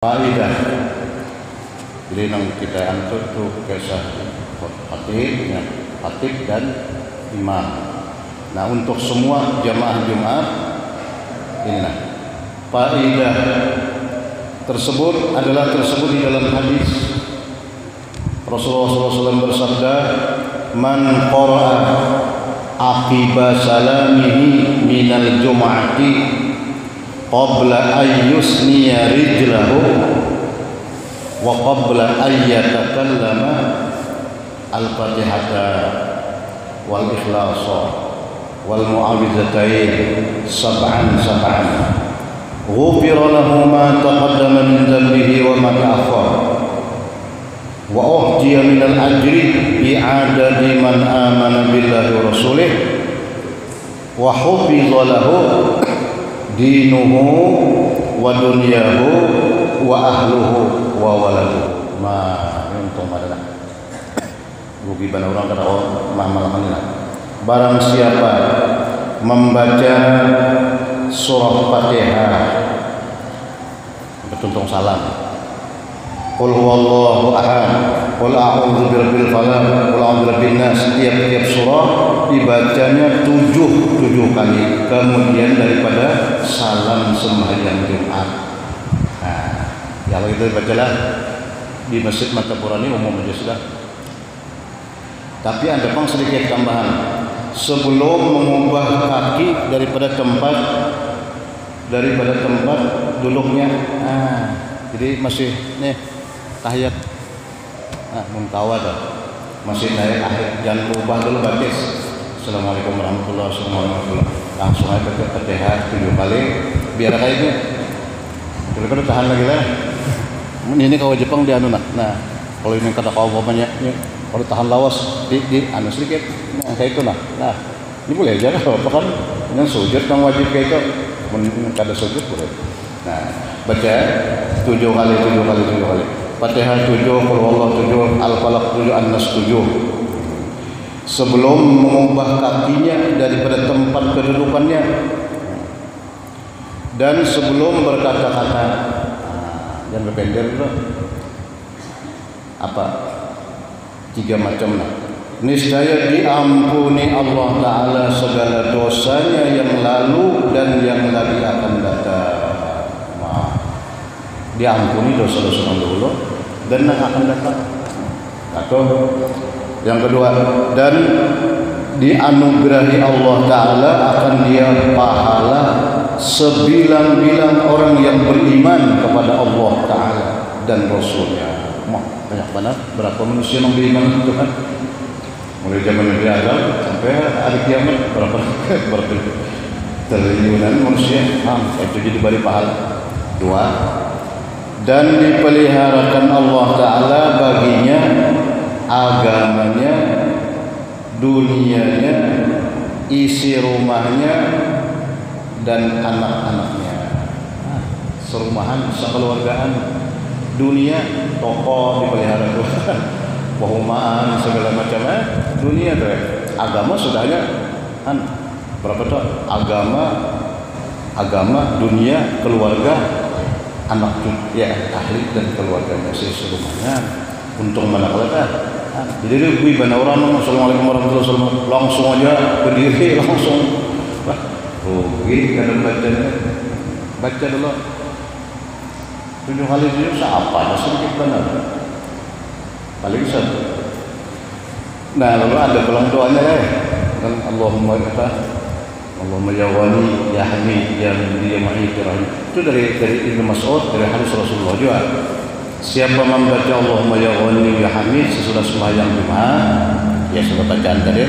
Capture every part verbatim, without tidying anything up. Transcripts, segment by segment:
Faidah. Jadi nang kita antuk tu kisah khatib, ya, khatib dan imam. Nah, untuk semua jamaah Jumat ini nah, faidah tersebut adalah tersebut di dalam hadis Rasulullah shallallahu alaihi wasallam bersabda, "Man qara'a aqiba salamihi minal jum'ati qabla ayyusniya rijlahu wa qabla ayyatakallama al-fatihata wal ikhlasa wal mu'awizatain sab'an sab'an ghufira lahu ma taqaddama min dhanbihi wa ma ta'akhkhara wa uhtiya min al-ajri bi'adadi man amana billahi wa rasulih wa hufiza lahu dinuhu wa dunyahu wa ahluhu wa waladuhu." Ma untung adalah rugi bana orang kata oh mahal-mahal. Barang siapa membaca surah Fatihah bertuntung salam, qul huwallahu ahad, qul a'udzu birabbil falaq, qul a'udzu birabbin nas, tiap-tiap surah dibacanya tujuh tujuh kali, kemudian daripada salam sembahyang Jumat. Nah, kalau itu dibacalah di Masjid Martapura ini umum aja sudah. Tapi ada pang sedikit tambahan. Sebelum mengubah kaki daripada tempat daripada tempat duduknya, ah, jadi masih nih tahiyat, ah, muntawad, masih tahiyat akhir, jangan ubah dulu batis. Assalamualaikum warahmatullahi wabarakatuh. Langsung aja baca Fatihah tujuh kali, biar kayaknya. Daripada tahan lagi lah. Ini kalau Jepang di anu nah. Nah, kalau ini kata kau bapaknya, kalau tahan lawas di, di anu sedikit, nah kayak itu nah. Nah, ini boleh aja kalau apa kan dengan sujud yang wajib kayak itu, kada sujud boleh. Nah, baca tujuh kali, tujuh kali, tujuh kali. Fatihah tujuh, Qul huwallahu tujuh, Al-Falaq tujuh, An-Nas tujuh. Sebelum mengubah kakinya daripada tempat kedudukannya dan sebelum berkata-kata, jangan berpendek dulu. Apa? Tiga macam lah. Niscaya diampuni Allah Ta'ala segala dosanya yang lalu dan yang lagi akan datang. Nah, diampuni dosa-dosa yang dulu dan yang akan datang. Atau yang kedua, dan dianugerahi Allah Ta'ala akan dia pahala sebilang-bilang orang yang beriman kepada Allah Ta'ala dan Rasulnya. Wah, banyak banget berapa manusia yang beriman itu kan, mulai zaman Nabi Adam sampai hari kiamat berapa berapa triliunan manusia, ah, itu jadi beri pahala. Dua, dan dipeliharakan Allah Ta'ala baginya agamanya, dunianya, isi rumahnya dan anak-anaknya. Nah, serumahan, sekeluargaan, dunia, toko dipelihara Tuhan, wahumaan segala macamnya, dunia tuh. Agama sudahnya kan berapa tuh? Agama, agama, dunia, keluarga, anak ya ahli dan keluarganya serumahnya. Untung mana kalau dah. Jadi lebih banyak orang Assalamualaikum warahmatullahi wabarakatuh langsung aja berdiri langsung. Wah, oh, gini kadang bacanya baca dulu tujuh kali tujuh siapa ada sedikit benar paling satu. Nah lalu ada pulang doanya ya kan, Allahumma kata Allahumma ya Ghani ya Hamid ya Mudi ya Mu'id itu dari dari Ibnu Mas'ud, dari hadis Rasulullah juga. Siapa membaca Allahumma ya Ghani ya Hamid sesudah sembahyang Jumat, ya sudah bacaan tadi.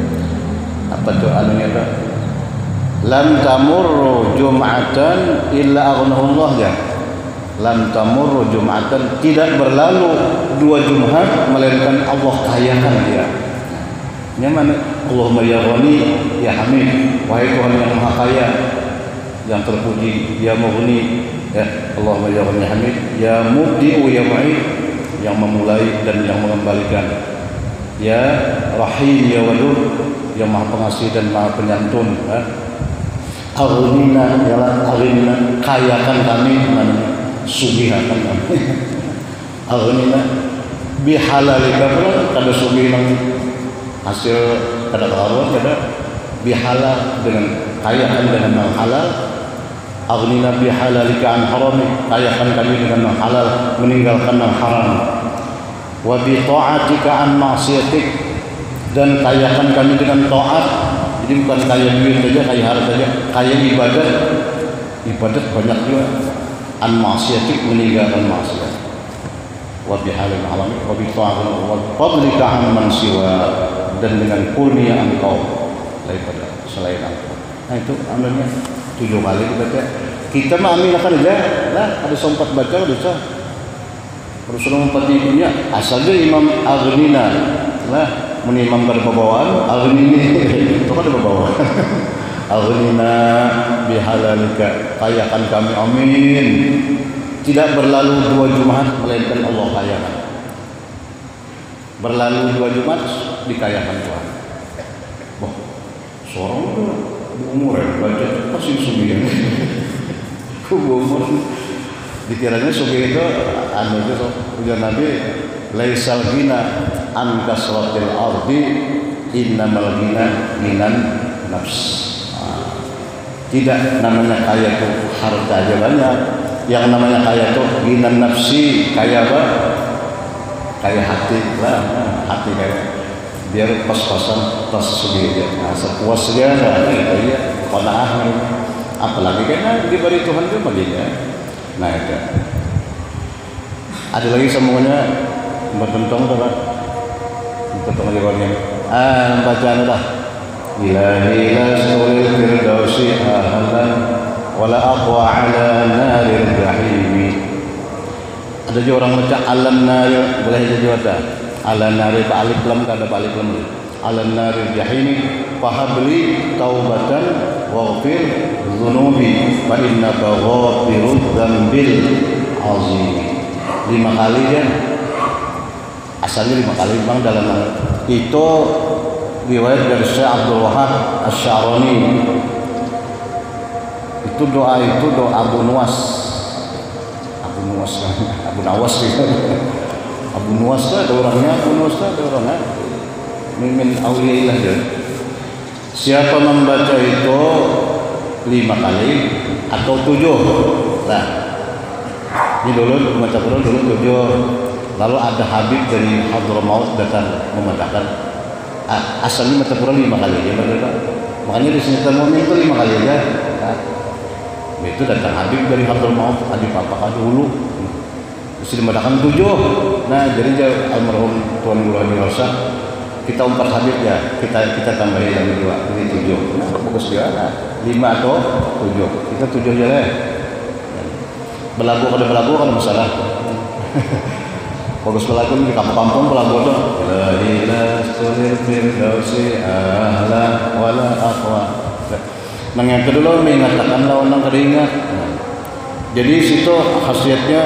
Apa tuh anunya tuh? Lam tamurru jum'atan illa aghnahullah ya. Lam tamurru jum'atan, tidak berlalu dua Jumat melainkan Allah kayakan dia. Ini mana? Allahumma ya Ghani ya Hamid, wahai Tuhan yang Maha Kaya, yang terpuji, ya Mughni, ya Allahumma ya Ghani Hamid, ya Mubdi'u ya Mu'id, yang memulai dan yang mengembalikan, ya Rahim ya Wadud, yang Maha Pengasih dan Maha Penyantun, ya. Aghnina ya Allah, aghnina, kayakan kami, namanya sugihakan namanya. Aghnina bihalalika pula kada sugih nang hasil kada karuan kada bihalal dengan kayakan dengan yang halal. Aghnina bihalalika an harami, kayakan kami dengan yang halal, meninggalkan yang haram. Wa bi ta'atika an ma'siyatik, dan kayakan kami dengan taat. Jadi bukan kaya duit saja, kaya harta saja, kaya ibadat. Ibadat banyak juga. An ma'siyatik, meninggalkan maksiat. Wa bi halal alami wa bi ta'atika wa fadlika amman siwa, dan dengan kurnia engkau daripada selain engkau. Nah itu amalnya tujuh kali dibaca. Kita mah amin akan aja lah, ada sempat baca udah sah. Rasulullah empatnya asalnya Imam Aghnina lah, menimam pada bawaan Aghnini itu kan ada bawaan. Aghnina bihalalika, kayakan kami amin. Tidak berlalu dua Jumat melainkan Allah kayakan. Berlalu dua Jumat dikayakan Tuhan. Wah, seorang itu umur ya, baca pasti sugihan. Umur dikiranya sugih itu anu itu ujar Nabi, laisal ghina an kasratil ardi innamal ghina minan nafs. Tidak namanya kaya itu harta aja banyak. Yang namanya kaya itu ginan nafsi, kaya apa? Kaya hati lah, hati kaya. Biar pas-pasan pas sugih aja. Nah, sepuas dia lah, gitu ya. Qanaah, apalagi karena diberi Tuhan itu baginya. Nah itu. Ada lagi semuanya bertentang tuh kan? Bertentang aja warnanya. Ah, bacaan dah. Ilahi la sulil firdausi ahlan wala aqwa ala naril jahimi. Ada juga orang baca alan naril, boleh jadi ada alan naril alif lam, kada alif lam. Alan naril jahimi fahabli taubatan waghfir dzunubi fa innaka ghafirudz dzambil azim. Lima kali kan, asalnya lima kali bang dalam itu riwayat dari Syekh Abdul Wahab Asy-Sya'rani. Itu doa itu doa Abu Nuwas, Abu Nuwas kan, Abu Nawas gitu. Abu Nuwas itu ada orangnya, Abu Nuwas itu ada orangnya. Min auliyaillah dia. Siapa membaca itu lima kali atau tujuh, nah ini dulu membaca Quran dulu tujuh. Lalu ada Habib dari Hadramaut datang membacakan. Asalnya baca Quran lima kali aja, betul. Makanya di sini temunya itu lima kali aja. Nah, itu datang Habib dari Hadramaut, Habib apa dulu. Terus dibacakan tujuh. Nah, jadi almarhum Tuan Guru Haji Rosa, kita umpat Habib ya, kita kita tambahin lagi dua, jadi tujuh. Nah, bagus juga. Nah, lima atau tujuh. Kita tujuh aja lah. Belagu kalau belagu kan masalah. Bagus belagu di kampung-kampung belagu tuh. La ilaha firdausi ahla wala aqwa. Nah, yang kedua mengatakan lawan yang keringat. Nah, jadi situ khasiatnya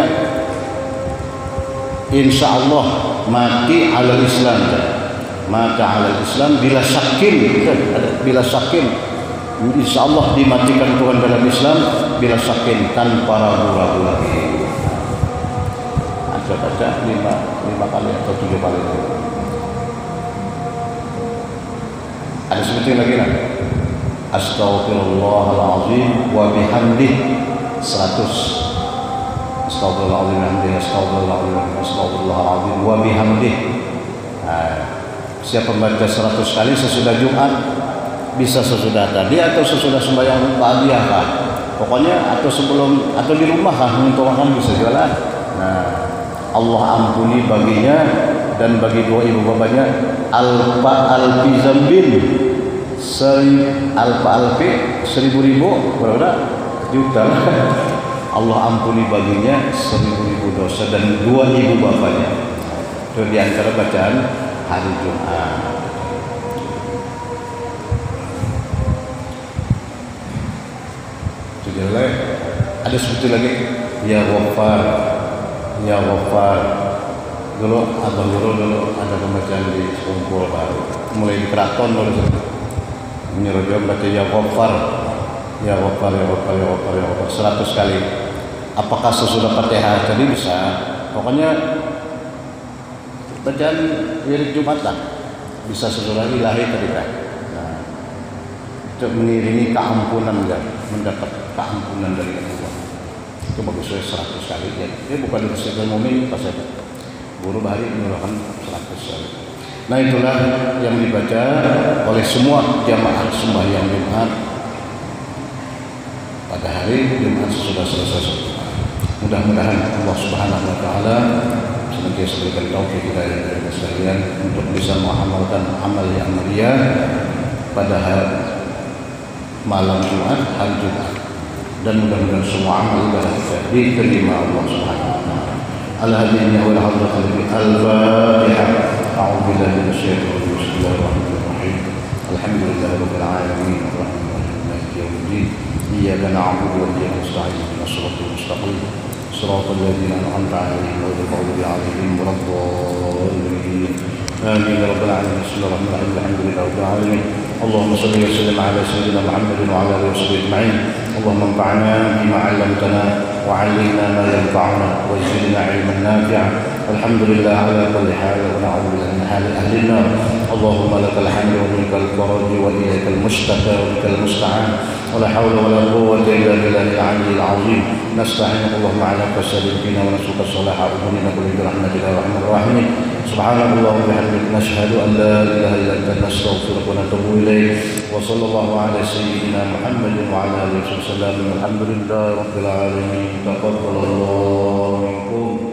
insya Allah mati ala Islam. Mati ala Islam bila syakin, bila syakin. Insya Allah dimatikan Tuhan dalam Islam bila syakin tanpa ragu-ragu lagi. Ada baca lima lima kali atau tujuh kali. Ada sebutin lagi kan? Astaghfirullahaladzim wa bihamdih seratus. Astaghfirullahaladzim wa bihamdih. Astaghfirullahaladzim Astaghfirullahaladzim wa bihamdih. Nah, siapa membaca seratus kali sesudah Jumat, bisa sesudah tadi atau sesudah sembahyang ba'diyah kah? Pokoknya atau sebelum atau di rumah kah untuk makan bisa jualan. Nah, Allah ampuni baginya dan bagi dua ibu bapaknya alfa alfi zambin, seri alfa alfi seribu ribu berapa juta. Allah ampuni baginya seribu ribu dosa dan dua ibu bapaknya. Itu di antara bacaan hari Jumat. Jelek. Ada sebut lagi ya Ghaffar, ya Ghaffar. Dulu abang guru dulu ada pembacaan di Sekumpul baru, mulai di keraton dulu menyuruh dia baca ya Ghaffar, ya Ghaffar, ya Ghaffar, ya Ghaffar, ya Ghaffar seratus kali. apakah sesudah Fatihah tadi bisa, pokoknya bacaan wirid Jumatan bisa sesudah ilahi tadi kan. Nah, untuk mengiringi keampunan dan mendapat keampunan dari Allah. Itu bagus saya seratus kali ya. Ini bukan dari sekian momen pas saya guru bahari menyuruhkan seratus kali. Nah itulah yang dibaca oleh semua jamaah sembahyang Jumat pada hari Jumat sesudah selesai. Mudah-mudahan Allah Subhanahu wa taala senantiasa berikan taufik hidayah kepada sekalian untuk bisa mengamalkan amal yang mulia pada hari malam Jumat, hari Jumat, dan mudah-mudahan semua amal ibadah kita diterima Allah Subhanahu wa taala. Al-hadiyya wal hamdulillah al-Fatihah. A'udzu billahi minasyaitonir rajim. Bismillahirrahmanirrahim. Alhamdulillahirabbil alamin. Arrahmanirrahim. Maliki yaumiddin. Iyyaka na'budu wa iyyaka nasta'in. Ihdinas siratal mustaqim. Shiratal ladzina an'amta 'alaihim ghairil maghdubi 'alaihim waladdallin. Amin ya rabbal alamin. Bismillahirrahmanirrahim. Alhamdulillahirabbil alamin. Allahumma shalli wa sallim ala sayyidina Muhammadin wa ala alihi washabihi ajma'in. Allahumma anfa'na bima 'allamtana wa 'allimna ma yanfa'una wa zidna 'ilman nafi'an. Alhamdulillah ala kulli hal wa na'udzu billahi min hali ahli an-nar. Allahumma lakal hamdu wa minkal faraj wa ilaikal mushtaka wa bikal musta'an. ولا حول ولا قوة إلا بالله العلي العظيم. نستعين اللهم على كسر فينا ونسلك الصلاح أمورنا كل برحمتك يا أرحم الراحمين. سبحانك اللهم وبحمدك نشهد أن لا إله إلا أنت نستغفرك ونتوب إليك. وصلى الله على سيدنا محمد وعلى آله وسلم. الحمد لله رب العالمين. تقبل الله منكم.